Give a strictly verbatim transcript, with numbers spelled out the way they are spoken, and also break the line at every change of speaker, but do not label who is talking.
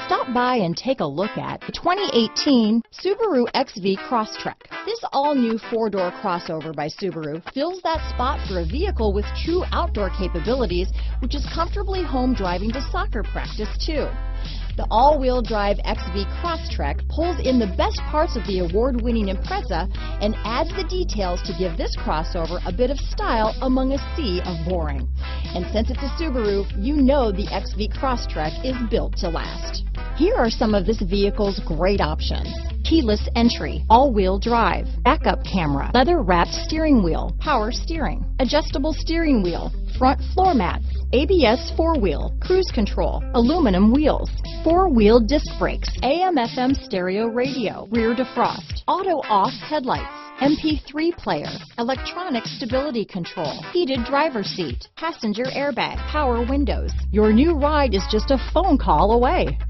Stop by and take a look at the twenty eighteen Subaru X V Crosstrek. This all-new four-door crossover by Subaru fills that spot for a vehicle with true outdoor capabilities, which is comfortably home driving to soccer practice too. The all-wheel drive X V Crosstrek pulls in the best parts of the award-winning Impreza and adds the details to give this crossover a bit of style among a sea of boring. And since it's a Subaru, you know the X V Crosstrek is built to last. Here are some of this vehicle's great options: keyless entry, all-wheel drive, backup camera, leather-wrapped steering wheel, power steering, adjustable steering wheel, front floor mats, A B S four-wheel, cruise control, aluminum wheels, four-wheel disc brakes, A M F M stereo radio, rear defrost, auto-off headlights, M P three player, electronic stability control, heated driver's seat, passenger airbag, power windows. Your new ride is just a phone call away.